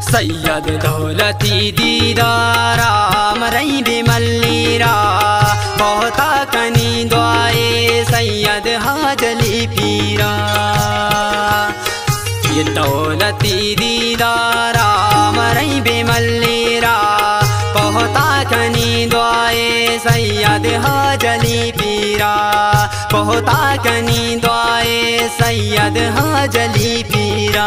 सैयद दौलती दीदारा मरई बिमल्लीरा बहुता कनी द्वाए सैयद हाजली पीरा। ये दौलती दीदारा मरई बिमल्लीरा बहुता कनी द्वाए सैयद हाजली पीरा बहुता कनी द्वाए सैयद हाजली पीरा।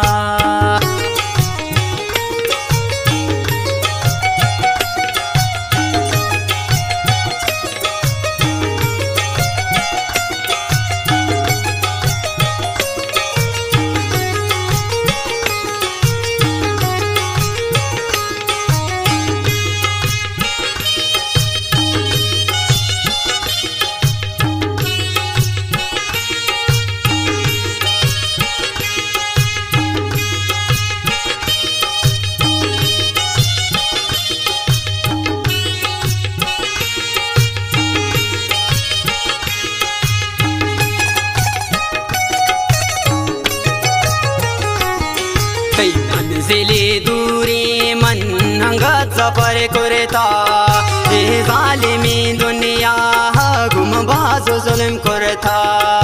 मंजिले दूरी मन हंगत सफर करता ए जालिमी दुनिया गुम बाजो जुल्म करता।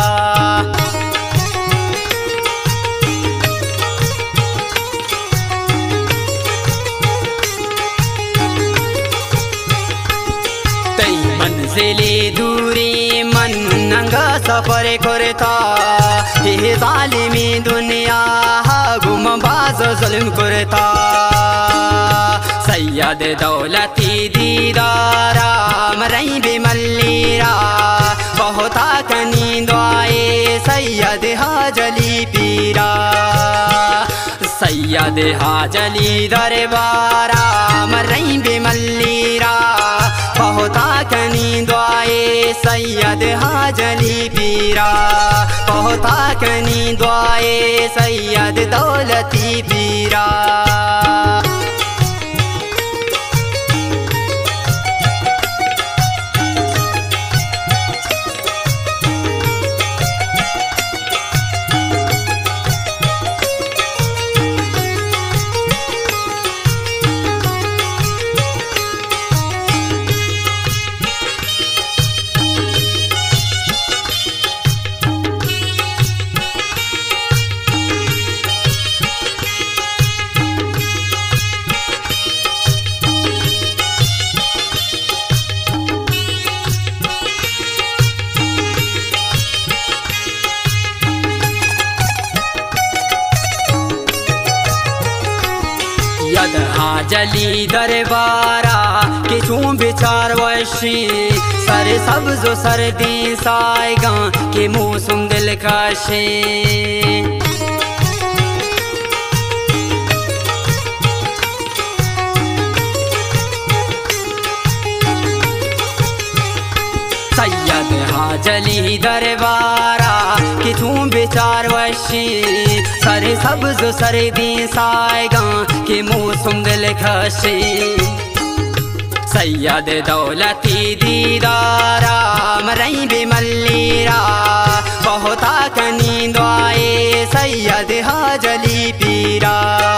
तई मंजिले दूरी मन हंगत सफर करता ए जालिमी दुनिया गुम बाजो जुल्म करता। सैयद दौलती दीदारा मरई बिमल्लीरा बहुता कनी द्वाए सैयद हाजली पीरा। सैयद हाजली दरबारा मरई बिमल्लीरा बहुता कनी द्वाए सैयद हाजली पीरा बहुता कनी द्वाए सैयद दौलती पीरा। यद हाजली दरबारा के चूं बिचार वशी सर सब्जो सर्दी साएगा के मौसम दिलकशे। सैयद हाजली दरबारा कि तू बेचार वशी सर सब्ज सर्दी साएगा के मौसम दिलकशे। सैयद दौलती दीदारा मरई बिमल्लीरा बहुता कनी द्वाए सैयद हाजली पीरा।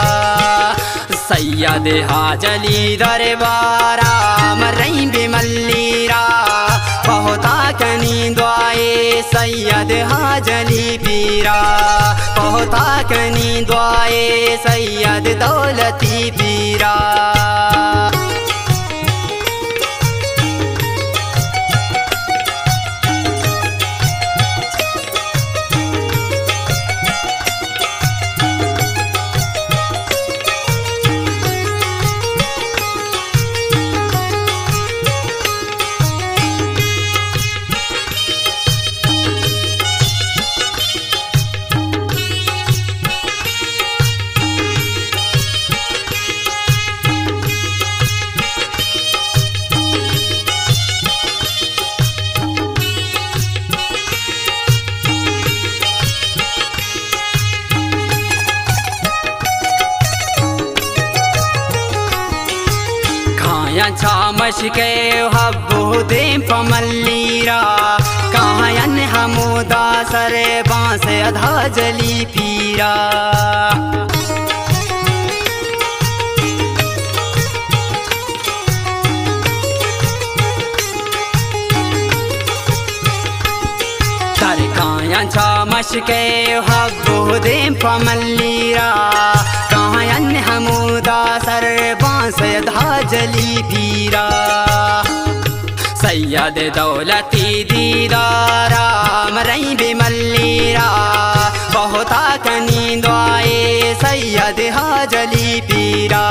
सैयद हाजली दरबारा मरई बिमल्लीरा बहुता कनी द्वाए सैयद हाजली पीरा बहुता कनी द्वाए सैयद दौलती पीरा। छामश के हब्बो दे पमल्लीरा कहायन हमोदा सरे बांस अधा जली पीरा। कायांचा मशके हब्बो दें पमल्लीरा कायन हमूदा सरबां सैयद हाजली पीरा सैयद दौलती दीदारा मरई बिमल्लीरा बहुता कनी दुआए सैयद हाजली पीरा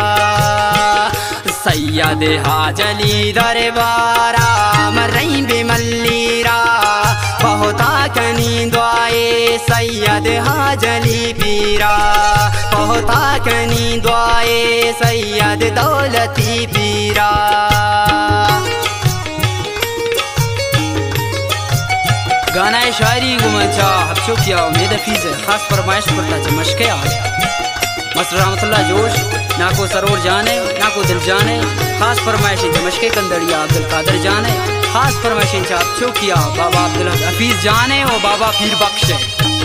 सैयद हाजली दरबारा मरई बिमल्लीरा बहुता कनी दुआए सैयद हाजली पीरा बहुता कनी दुआए सैयद दौलती पीरा गाना शायरी गुमचा हबशो किया उम्मीद फीस खास फरमाइश करता चमशके मस्टर रहमतुल्लाह जोश ना को सरोर जाने ना को दिल जाने खास फरमाइश चमशके कंदड़िया अब्दुल कादर जाने खास फरमाइश हबशो किया बाबा अब्दुल हफीज जाने और बाबा पीर बख्श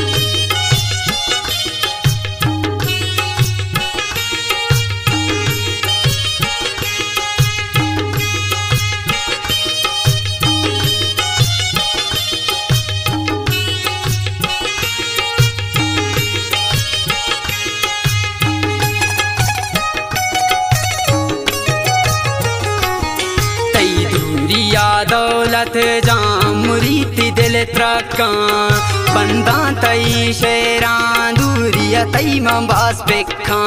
दौलत जाम मुरीती दिल त्रका बंदा तई शेरां दूरिया तई मंबास बेखा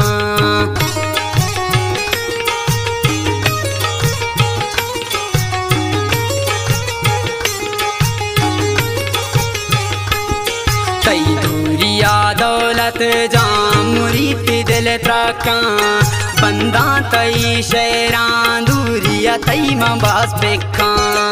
तई दूरिया दौलत जाम मुरीती दिल त्रका बंदा तई शेरां दूरिया तई मंबास बेखा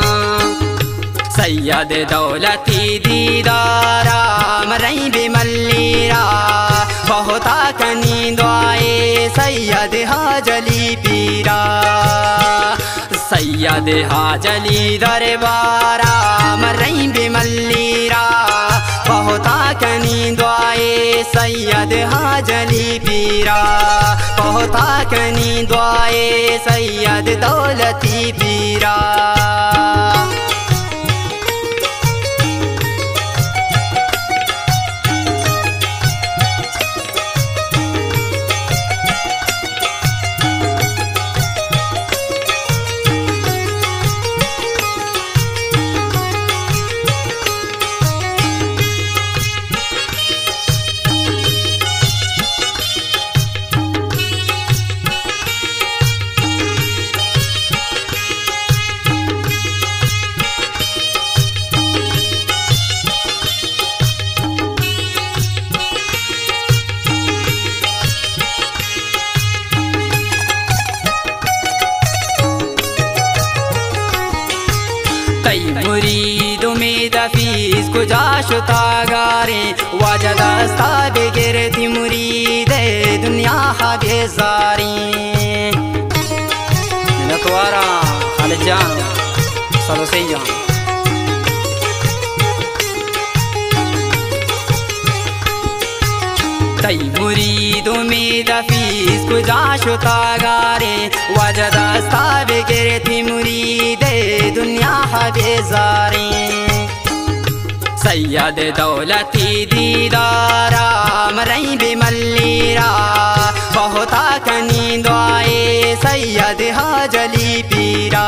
सैयद दौलती दीदारा मरई बिमल्लीरा बहुता कनी दुआए सैयद हाजली पीरा सैयद हाजली दरबारा मरई बिमल्लीरा बहुता कनी दुआए सैयद हाजली पीरा बहुता कनी दुआए सैयद दौलती पीरा मुरीद उम्मीद फीस गुजाश तागारे वाजदस्ता बेगिरती मुरीद दुनिया बेजारी नतवारा खालिद जान सलोसी जान तई मुरीद उम्मीद फीस गुजाश तागारे वाजदस्ता बेगिरती मुरीद दुनिया बेजारी सैयद दौलती दीदारा मरई बिमल्लीरा बहुता कनी दुआए सैयद हाजली पीरा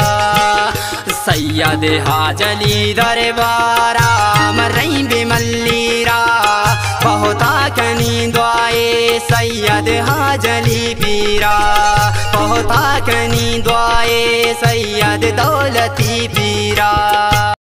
सैयद हाजली दरबारा मरई बिमल्लीरा बहुता कनी दुआए सैयद हाजली पीरा बहुता कनी दुआए सैयद दौलती पीरा।